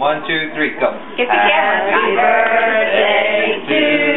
1, 2, 3, go. Get the camera. Happy birthday to